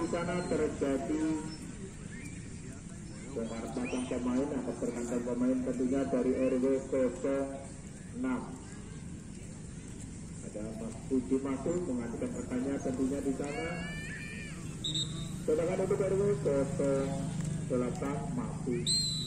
di sana terjadi bongkar pasang pemain atas pergerakan pemain tentunya dari RW 06. Ada Mas Puji masuk mengajukan pertanyaan tentunya di sana. Sedangkan untuk RW 08 masuk.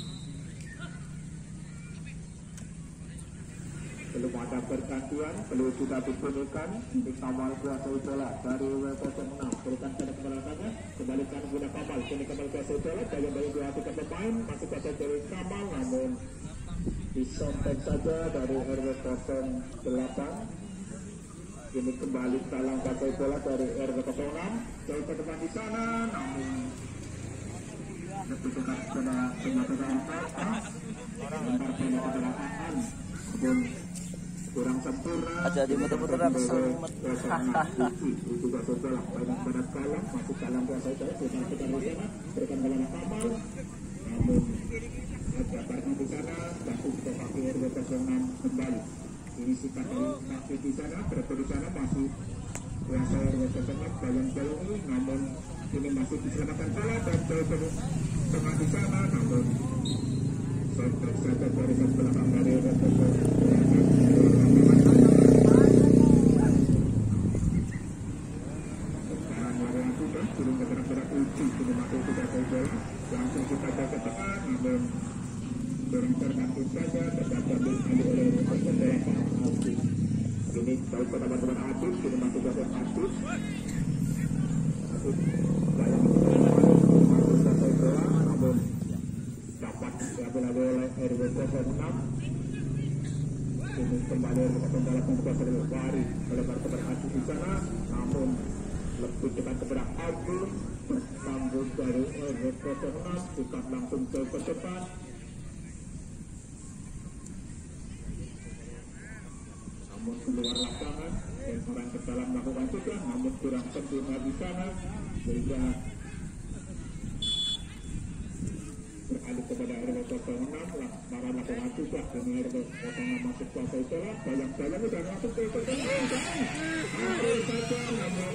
Belum ada pergantian, belum sudah dibunyikan. Ini Kamal kuasai bola dari W06. Berikan pada kebelakannya, kembalikan guna Kamal. Kini Kamal kuasai bola, bayang-bayang diartikan pemain, masih kuasai dari Kamal, namun disontek saja dari RW08. Ini kembali dalam kuasai bola dari RW06. Jauh ke depan di sana, namun lebih dekat pada penyatuan atas. Lempar bola ke belakang, namun kurang sempurna. Aja di muter-muter semet. Juga sebelah banyak barat kalang masuk dalam kuasa saya kita di sana berikan bola Kamal, namun ada parkir di sana jatuh ke kaki RW06 kembali. Ini sikat dari kaki di sana berada di sana masih kuasa RW06 bayang-bayangi, namun ini masih diselamatkan bola dan tengah di sana, namun sontak saja barisan belakang dari RW06. Langsung kita ke tengah, namun bertergantung saja terdapat oleh Atif. Ini tahu teman-teman Atif, ini masuk ke Atif. Atif dalam masuk ke bola, namun dapat diambil oleh RW06. Ini kembali dalam pembukaan dari melebar kepada Atif di sana, namun lebih cepat kepada Atif. Sambut dari RW06 bukan langsung ke depan, namun keluar lapangan dan orang ke dalam melakukan juga, namun kurang sempurna di sana sehingga beralih kepada RW06. Para lapangan juga ini RW06 masuk kuasai bola, bayang-bayang sudah masuk ke depan, harus saja namun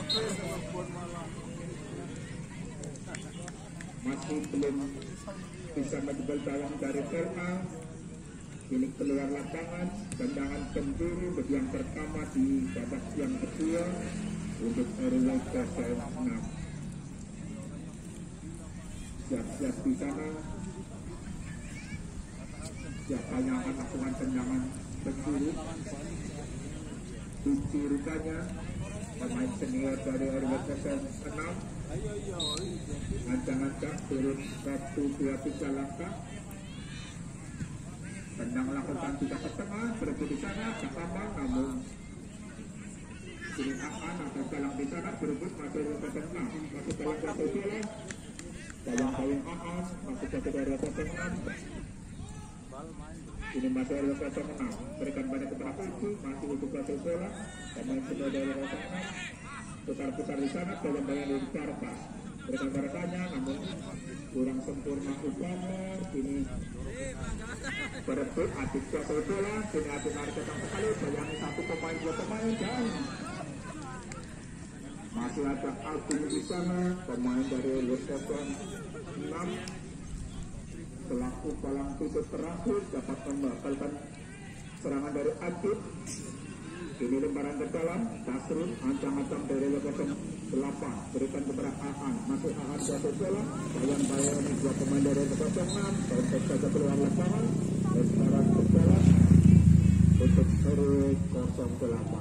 masih belum bisa menjebol gawang dari Thermal. Ini keluar lapangan, tendangan penjuru yang pertama di babak yang kedua untuk RW06. Siap-siap di sana. Siapa yang akan melakukan tendangan penjuru? Dicirikannya pemain senior dari RW06. Ancang-ancang turun 1-2-3 langkah, tendang lakukan tidak ke tengah, berhenti di sana, Kamal, namun kini Aan atau Galang di sana berebut masuk ke tengah, masuk dalam kuasa bola, bayang-bayang Aan masuk ke daerah 06. Ini masih RW06, berikan banyak kepada Puji, masih untuk kuasa bola, pemain kedua dari RW06. Putar-putar di sana, bayang-bayang dari Karpas berikan baratanya, namun kurang sempurna upaya. Ini berebut Atik kuasa bola, kini Atik narik datang sekali, bayangi satu pemain, dua pemain, dan masih ada Atik di sana, pemain dari RW06 selaku palang tutup terakhir dapat membatalkan serangan dari Atik. Ini lemparan ke dalam, Tasrun, ancang-ancang dari RW08, berikan kepada Aan, masuk Aan kuasa bola, bayang-bayang dua pemain dari RW06, sontek saja keluar lapangan, lemparan ke dalam untuk RW08.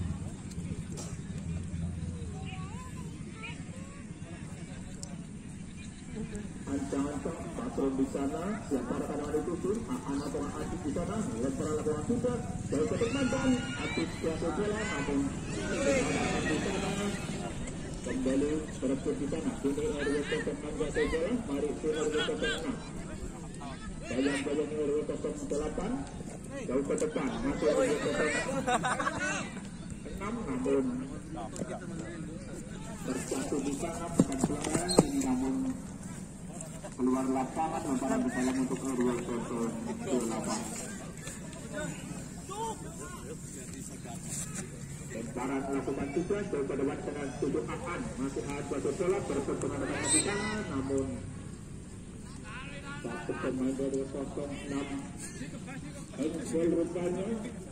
Ancang-ancang, Tasrun di sana, siapa rekan-rekan dituju, Aan atau Atik di sana, lemparan lapangan sudah, jauh ke depan dan Atik kuasa bola, namun di sana kembali berebut di sana. Ini RW06 kuasa bola, mari ke RW06. Bayang-bayang RW08 jauh ke depan, masuk RW06, namun terjatuh di sana, bukan pelanggaran ini, namun keluar lapangan, lemparan ke dalam untuk RW08. Lemparan melakukan tugas dari depan dengan tujuh Aan masih ada bola bersentuhan dengan di sana, namun satu pemain dari 06 Engel rupanya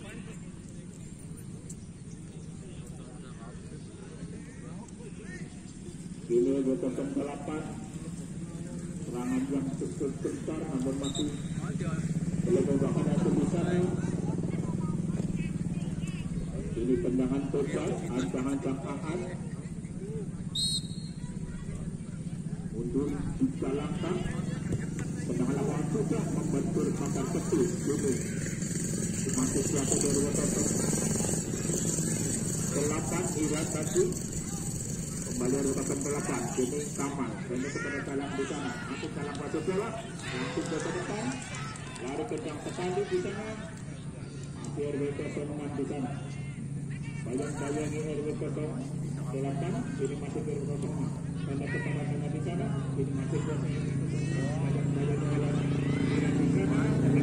ini 208 serangan yang cukup besar namun masih belum membawa hasil di sana. Ini tendangan total, ancang-ancang Aan mundur 3 langkah, tendangan lawan sudah membentur pagar kecil ini masih siapa dari Wototo 8 Iwan tadi kembali Wototo 8 ini Kamal ini kepada dalam di sana masih dalam batu bola langsung ke depan lari kencang sekali di sana masih RW 06 di sana bayang-bayangi RW 08 ini masih RW 06 tanda kepada di sana ini masih bayang-bayangi di sana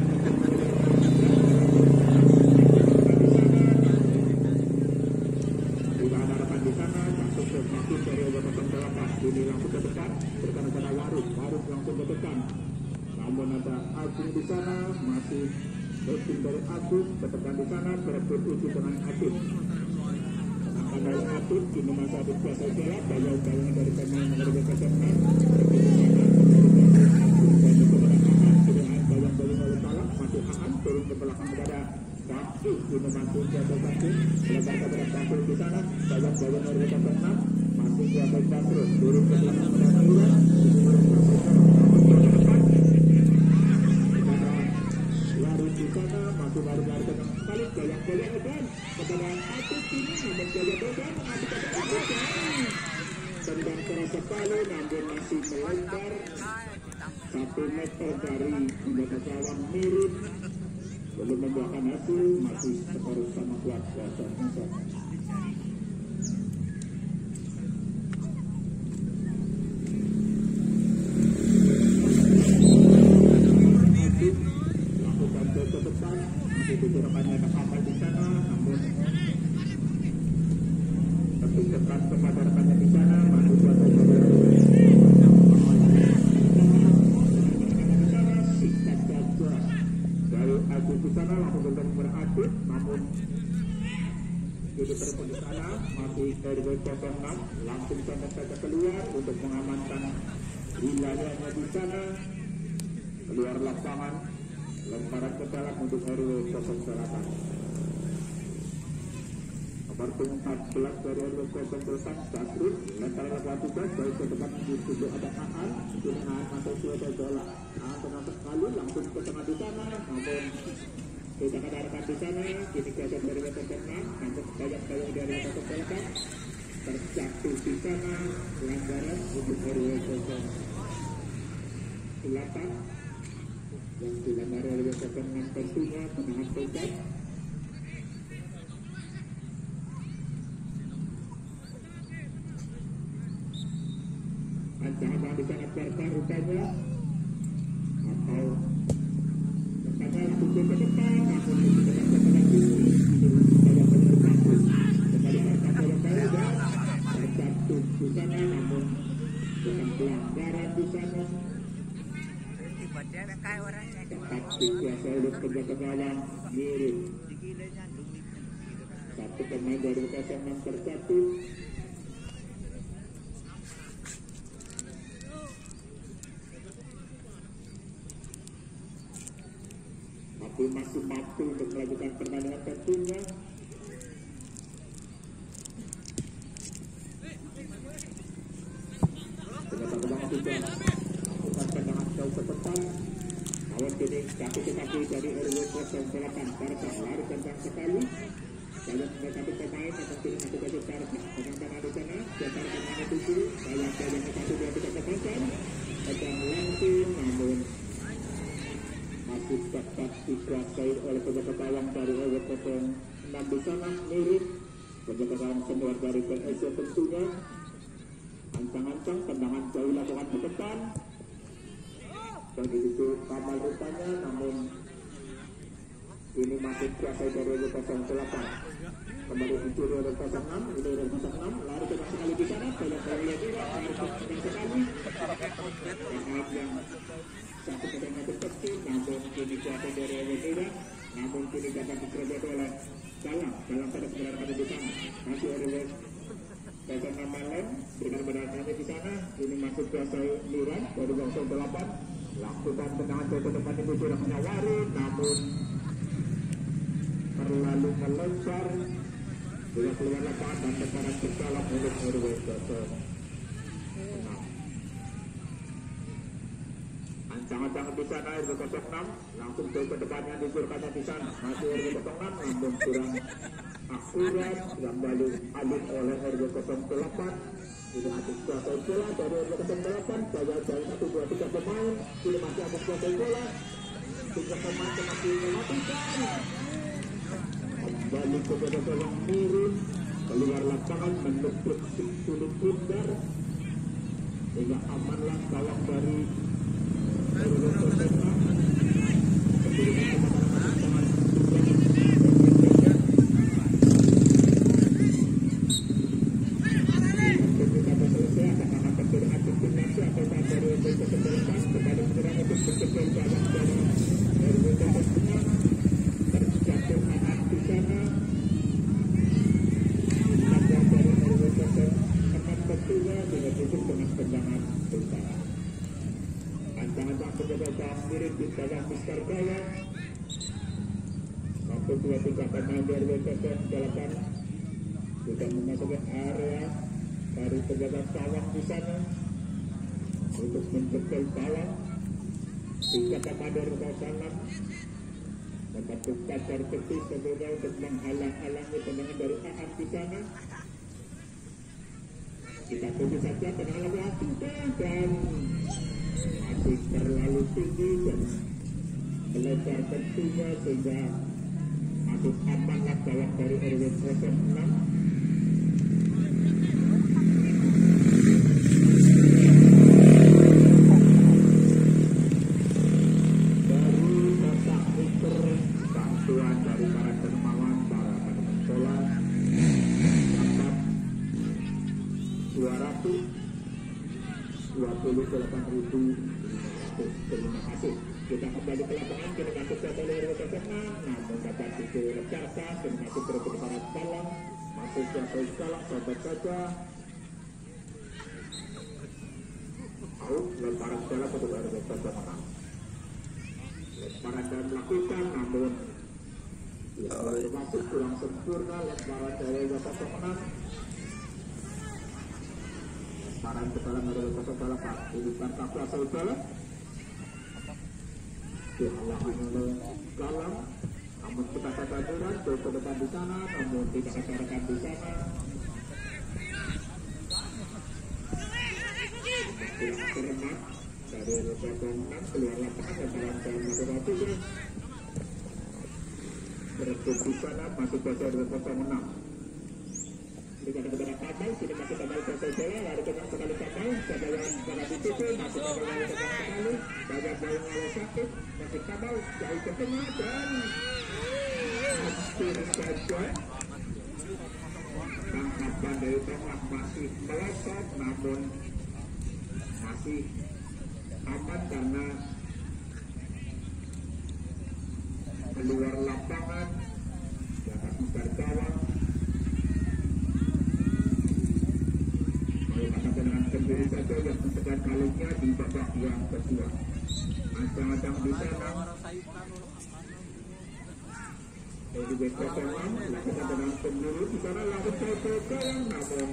ini langsung ke depan, berkena Warung langsung ke depan. Namun ada Agung di sana, masih shooting dari Agung, ke depan di sana, berebut uji dengan Agung. Ada Agung, ini masih ada biasa bola, bayang-bayang dari pemain nomor 26. Bayang-bayang oleh Talak, masih Aan, turun ke belakang kepada Baksu, ini masih biasa Baksu, lebar kepada Baksu di sana, bayang-bayang nomor 26. Masih siapa terus turun ke belakang peraturan lari di sana masih lari-lari ke sekali goyang-goyang dan kepada Atuk ini namun goyang-goyang tendang keras sekali namun masih melebar 1 meter dari anggota gawang mirip belum membuahkan hasil masih skor sama kuat kuasa. Rekannya kapal di sana, namun terpikirkan kepada rekannya di sana, masih suatu sikat saja dari Agus di sana langsung belum beraktif, namun jadi telepon di sana masih RW 06 langsung saja keluar untuk mengamankan wilayahnya di sana keluar lapangan. Lemparan ke dalam untuk RW 08 nomor 14 dari RW 08 Basrul lemparan lakukan tugas dari ke depan di situ ada Aan dengan masuk suatu bola tengah sekali langsung ke tengah di sana namun tidak ada rekan di sana kini kiasa dari RW 06 namun banyak-banyak dari RW 08 terjatuh di sana pelanggaran untuk RW 08 yang dilanggar oleh dengan tentunya menahan tokat. Ancaman di sana Barca rupanya atau rekannya langsung ke depan namun dengan keterangan ini pada penyerang kembali Barca bola dan terjatuh di sana namun dengan pelanggaran di sana. Tapi biasa oleh penjaga gawang mirip satu pemain dari 06 terjatuh. Tapi masih mampu untuk melakukan pertandingan tentunya. Penjaga gawang juga bukan tendangan jauh ke depan. Awal kini kaki-kaki dari RW 08 Barca lari kencang sekali. Kalau mereka pemain akan kini kaki-kaki Barca dengan tangan di sana. Biasanya tangan tuju. Bayang-bayang satu dua tiga kebanyakan. Sedang langsung namun masih dapat dikuasai oleh penjaga gawang dari RW 06 di sana mirip penjaga gawang semua dari PSC tentunya. Ancang-ancang tendangan jauh lakukan ke depan. Begitu Kamal rupanya namun ini masih kuasa dari 08. Kembali dicuri oleh 06, ini oleh 06, lari ke sekali di sana, bola-bola tidak, lari ke sekali. Saat yang satu kedai kecil, namun kini kuasa dari Ewedia, namun kini dapat diserobot oleh dalam pada sebenarnya ada di sana, masih oleh Kaisar Namalan, berikan berdasarnya di sana, ini masuk kuasa Liran, dari 08, lakukan tendangan ke depan itu sudah menyawari, namun terlalu meloncar, juga keluar lapangan dan tekanan bersalah oleh RW 06. Ancang-ancang di sana RW 06, langsung ke depannya disuruhkannya di sana, masih RW 06, namun kurang akurat, kembali alih oleh RW 08. Ini atas kuasa bola dari RW 08, jauh-jauh 1, 2, 3 pemain, ini masih atas kuasa bola, 3 pemain semakin mematikan. Kembali ke bola miring, keluar lapangan menutup sulit bundar, sehingga amanlah gawang dari RW 06. Sudah memasuki area dari penjaga gawang di sana untuk menjegal gawang. Tiga kader Rosalan dapat berkacar ketis sebenarnya untuk menghalang-halangi tendangan dari Aan di sana. Kita tunggu saja tendangan lagi dan masih terlalu tinggi dan melebar tentunya sehingga masih amanlah gawang dari RW 06. Terima kasih. Kita kembali ke lapangan, kita masuk ke RW 06, namun dapat dilecarkan, dan masuk terus ke para dalam, masuk ke salah, sobat saja. Out, lemparan bola untuk RW 06. Lemparan dan melakukan, namun masuk kurang sempurna, lemparan dari RW 06. Lemparan ke dalam RW 08, ini Barca kuasa bola. Dihalangi oleh Galang, namun kita katakan ke depan di sana, namun tidak katakan di sana. Kurang cermat dari RW 06 keluar lapangan dan dalam jalan matematika berebut di sana, masuk ke RW 06. Jika ada kepada kapal, sini masih kembali ke bola, lari ke sekali kapal, ada yang pada disitu, masih kembali ke sekali, banyak bola oleh sakit, masih kapal, jauh ke tengah, dan hampir saja tangkapan dari tengah masih melesat, namun masih aman karena keluar lapangan, dapat bubar gawang. Sendiri saja yang mencegah kalinya di babak yang kedua. Ancang-ancang di sana. Dari Bekotongan lakukan dengan sendiri di sana langsung ke gawang, namun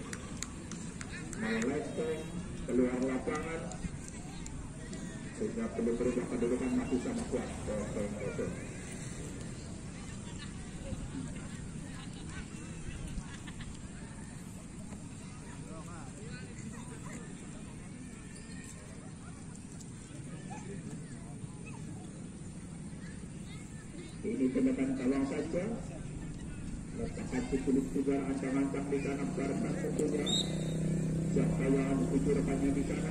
meleseng keluar lapangan sehingga perlu berubah kedudukan masih sama kuat 0-0. Ini tindakan gawang saja. Letakkan kulit juga ancang-ancang di sana, Barca tentunya. Siapa yang menuju rekannya di sana.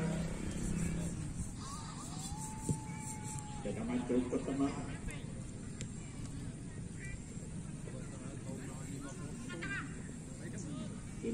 Tendangan jauh ke tengah.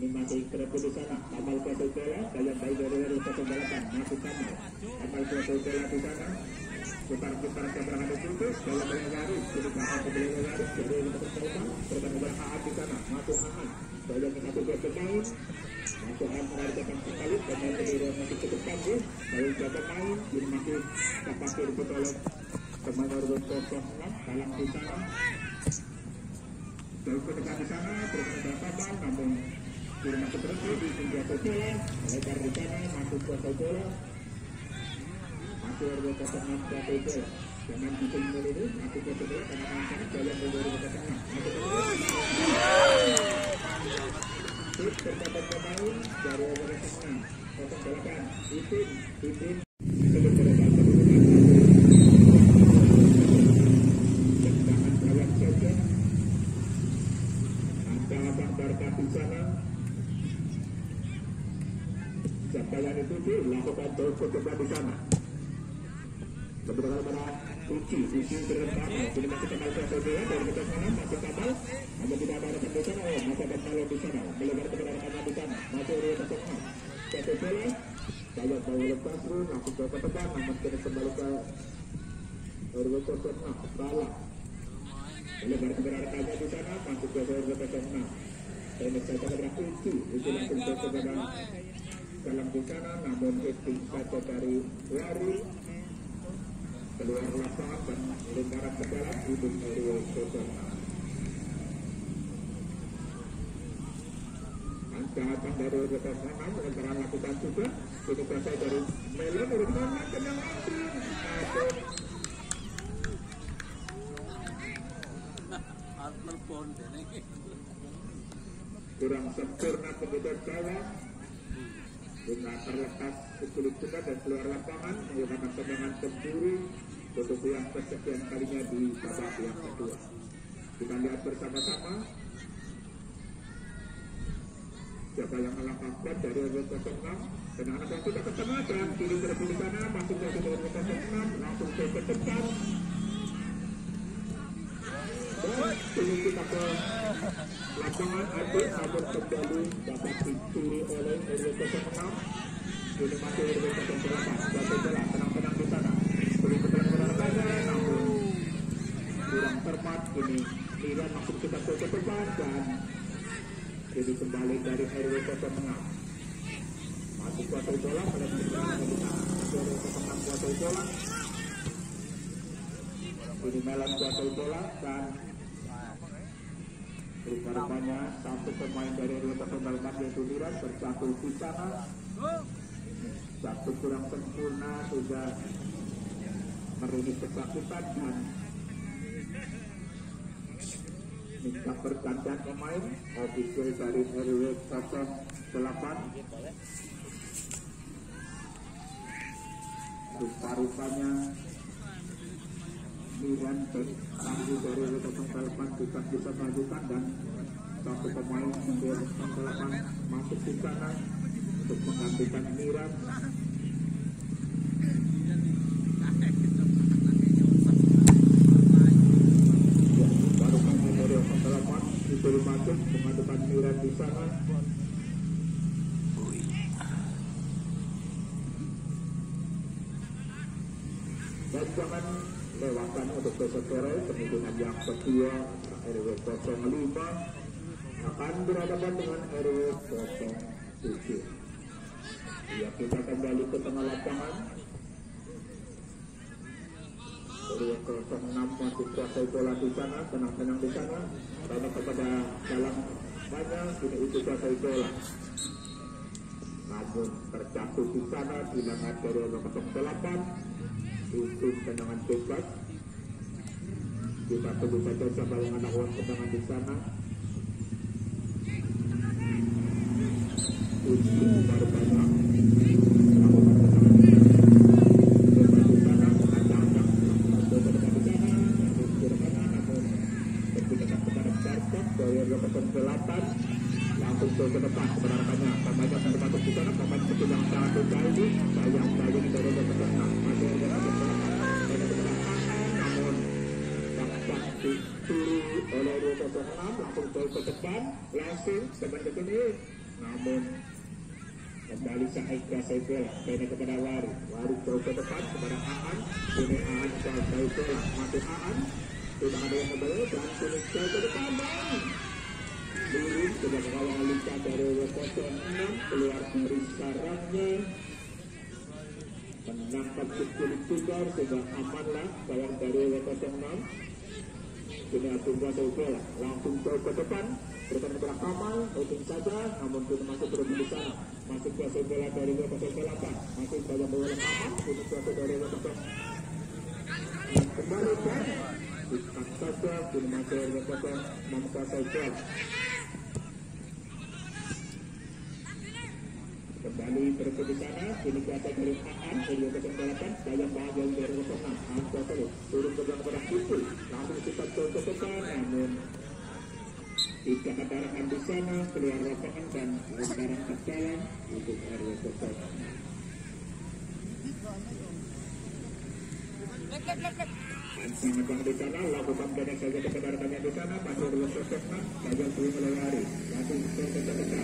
Ini masih terus di sana. Kamal kuasai bola, daya baik dari 08 masuk Kamal. Kamal kuasai bola di sana. Putar-putar ke belakang itu, daya baik garis, jadi belakang ke belakang garis, jadi untuk terbang, terbang bola Aan di sana, masuk Aan. Daya mengatur ke pemain, masuk Aan mengarahkan sekali, pemain kedua masih cukup bagus, lalu ke pemain, jadi masih terpakai di oleh pemain nomor 06, dalam di sana. Jauh ke depan di sana, terus ada Kamal, namun dia masuk terus di tinggi bola, lebar di sana, masuk kuasai bola. Masih ada ketenangan kuasai bola. Jangan bikin ini, masuk kuasai bola, karena angkanya jalan dari ketenangan. Masuk bola. Terus terdapat pemain dari ketenangan. 08, Ipin. Sebelum berubah kedudukan. Tendangan gawang saja. Abang Barca di sana. Siapa yang dituju lakukan jauh ke depan di sana. Kebetulan pada Uci berdepan. Jadi masih Kamal kuasai bola dari kita sana masuk Kamal. Namun tidak ada harapan di sana. Masih ada Kamal di sana. Melebar kepada Kamal di sana. Masuk Rio Kasokna. Kuasai bola. Daya bawa lepas pun langsung ke depan. Namun kena kembali ke Rio Kasokna. Salah. Melebar kepada Kamal di sana. Masuk ke Rio Kasokna. Ini saja kepada Uci. Uci langsung ke kepada dalam di sana. Namun itu saja dari Wari. Keluar lapangan dan lingkaran ke dalam hidung Rio Kasokna. Angkatan dari Rio Kasokna mengentaraan lakukan juga. Ini kuasai dari Melo dari mana kena langsung. Kurang sempurna kemudian gawang. Dengan terlepas sulit juga dan keluar lapangan menggunakan tendangan cemburu untuk yang kesekian kalinya di babak yang kedua. Kita lihat bersama-sama siapa yang melangkahkan dari Rio 06. Tendangan yang sudah ke tengah dan kiri terlebih di sana masuk dari Rio 06 langsung ke depan. Dan ini kita ke lapangan akhir namun kembali dapat dicuri oleh Rio 06. Ini masih Rio 08. Jatuh bola tenang-tenang di sana. Belum kebetulan saja namun kurang tepat. Ini Miran masuk kita ke depan dan jadi kembali dari Rio 06. Masuk kuasai bola pada kebetulan di sana. Rio 06 kuasai bola. Ini Melan kuasai bola dan rupanya satu pemain dari Rio 08 yaitu Miran terjatuh di sana. Satu kurang sempurna sudah merugi ketakutan dan minta pergantian pemain. Ofisial dari RW 08 rupanya Miran tangguh dari RW 08 bisa mengajukan dan satu pemain RW 08 masuk di sana untuk menggantikan Miran. Baru pemain RW 08 disuruh masuk mengajukan Miran di sana. Dan jangan lewatkan untuk besok sore kemungkinan yang kedua RW 05 akan berhadapan dengan RW 07. Ya, kita kembali ke tengah lapangan. RW 06 masih kuasai bola di sana, tenang-tenang di sana. Karena kepada dalam banyak ini itu kuasai bola. Namun terjatuh di sana dilangat dari RW 08. Itu tendangan bebas. Kita tunggu saja siapa yang anak uang tendangan di sana. Uji baru banyak. Melakukan tendangan di sana. Bebas di sana. Ada-ada. Masuk ke depan di sana. Namun kurang namun berpindah kepada Barca dari RW 08. Langsung ke depan kepada rekannya. Pemainnya akan masuk di sana. Pemain kecil yang sangat baik. Sayang baik dari RW 06. Masih RW 08. Namun dapat dituru oleh RW 06. Langsung ke depan. Langsung teman-teman ini namun kembali Said kuasai bola, kena kepada Wari jauh ke depan kepada Aan, kini Aan kuasai bola, masih Aan, tidak ada yang kembali dan kini jauh ke depan dan lurus ke belakang Alika dari 06 keluar dari sarangnya, menangkap kulit tunggal sudah amanlah kawan dari 06. Kini Abdul kuasai bola, langsung jauh ke depan, berikan kepada Kamal, mungkin saja, namun kita masih berada di sana. Masih kuasai bola dari 08, masih banyak bola Kamal, kini kuasai dari 08. Kembali kan, bukan saja, kini masih 08 memkuasai bola. Kembali berada di sana, kini kuasai dari Aan dari 08, banyak bahagian dari 06. Aan kuasai, turun ke belakang pada Kipul, langsung kita jauh ke depan, namun tidak ada arahan di sana, keluar lapangan dan lemparan ke dalam untuk RW 06. Sangat bang di sana, lakukan banyak saja kebenarannya di sana, masih RW 06, saja belum melewati, langsung berkejar-kejar,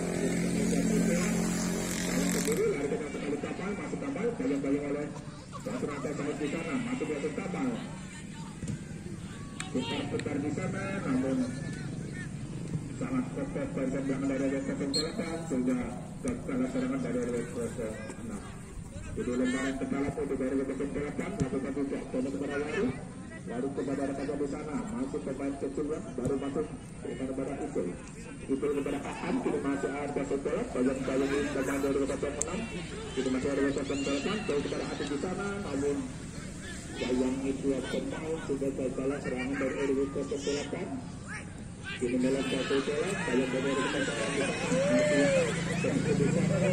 kalau sendiri lari dengan sekali kapal, masuk kapal, bayang-bayang oleh langsung ada Said di sana, masuk masuk kapal, putar-putar di sana, namun sangat kokoh barisan belakang dari RW 08 sehingga gagal serangan dari RW 06. Jadi lemparan ke dalam untuk RW 08 lakukan juga kono kepada Waru kepada rekan di sana, masuk pemain kecil baru masuk kepada itu kepada Aan, kini masih ada sekolah bayang-bayang ini belakang dari RW 06, kini masih RW 08 jauh kepada Aan di sana, namun bayang itu pemain sudah gagal serangan dari RW 08. Kini dalam satu bola, bayang dari rekan di sana, masih di sana.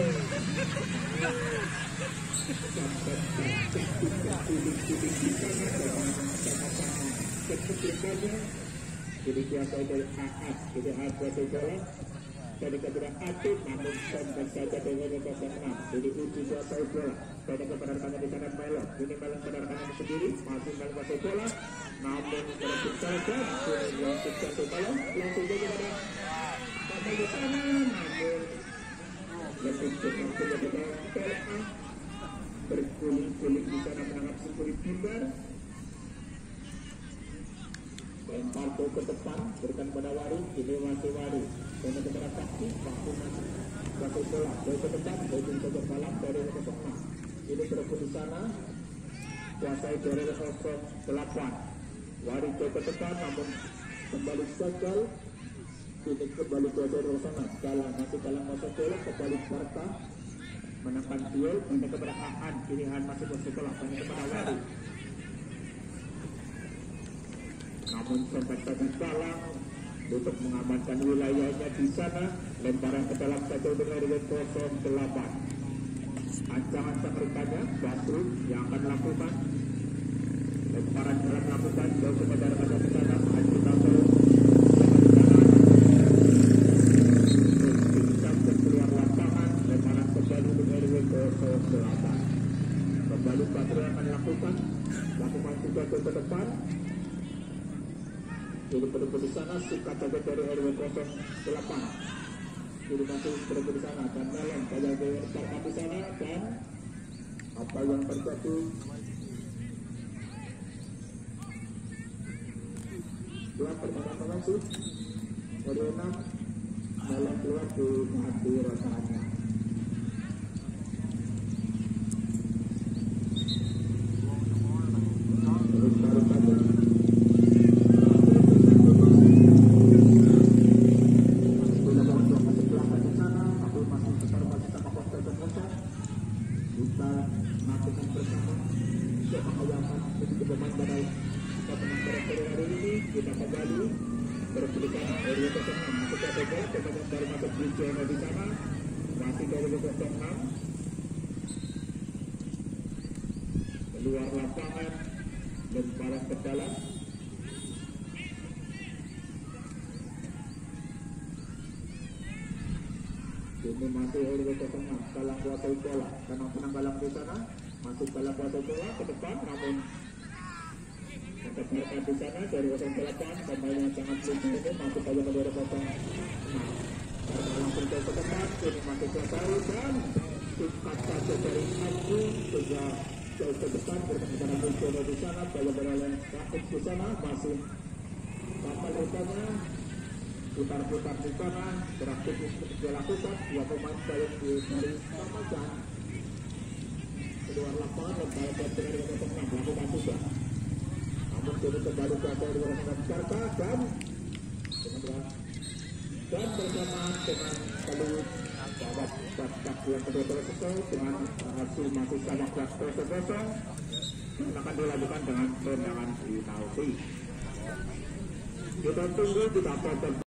Jadi kuasa dari Aas, jadi Aas kuasa bola dari kepada Atif, namun sampai saja dengan 06. Jadi uji kuasa bola dari kepada rekannya di kanan Melon, ini Melon pada rekannya sendiri, masih Melon kuasa bola, namun berhasil saja, ini wasit kuasa bola, langsung saja kepada sampai di sana, namun lebih cepat saja kepada bola, berkulit-kulit di sana menangkap sekulit timbar. Lempar ke depan, berikan pada Wari, ini masih Wari, dan kepada Pakti masih satu bola, dari ke depan, dari ke dalam, dari ke tengah. Ini berebut di sana, kuasai dari 08. Wari ke depan, namun kembali gagal, ini kembali ke dari sana, dalam masih dalam masa bola, kembali Barta, menangkan duel, ini kepada Aan, kini Aan masih bersekolah, ini kepada Wari. Namun sempat tadi dalam untuk mengamankan wilayahnya di sana, lemparan ke dalam satu dengan RW 08. Ancaman semerikanya Basru yang akan melakukan lemparan dalam melakukan jauh kepada rekan di sana, Haji Tato sampai keluar lapangan, lemparan kembali dengan RW 08. Kembali Basru yang akan lakukan juga ke depan. Jadi berebut di sana, sikat saja dari RW 08. Jadi masih berebut di sana dan dalam banyak bertarung di sana dan apa yang terjadi? Dua pertandingan sih, RW 6 dalam keluar di hati rasanya. Keluar lapangan, lemparan ke dalam. Ini masih RW 06, Galang kuasai bola, karena menang Galang di sana, masuk Galang kuasai bola ke depan, namun untuk mereka di sana dari 08 pemain yang sangat lucu ini masuk saja ke 06. langsung ke depan, ini masih selesai dan singkat saja dari Abu juga jauh ke depan berkepada Buncono di sana, bola rakit di sana, masih kapal rupanya putar-putar di sana, beraktif dilakukan, dua pemain balik dari Ramadan keluar lapangan dan balik ke tengah melakukan juga. Namun kini kembali ke atas dengan Jakarta dan bersama dengan Peluit bahwa babak yang kedua selesai dengan hasil masih sama kelas 0-0 akan dilakukan dengan tendangan penalti. Kita tunggu di babak